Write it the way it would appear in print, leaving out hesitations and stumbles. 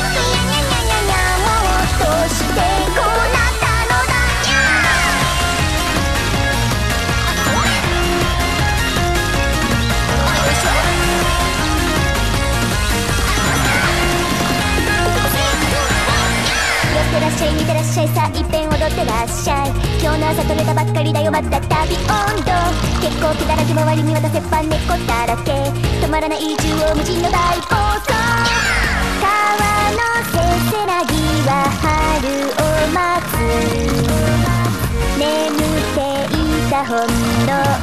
としてこうなったのだにゃ寄ってらっしゃい見てらっしゃいさあいっぺん踊ってらっしゃい今日の朝取れたばっかりだよまた旅温度結構気だらけ周り見渡せば猫だらけ止まらない縦横無尽の大暴走川のせせらぎは春を待つ眠っていた本能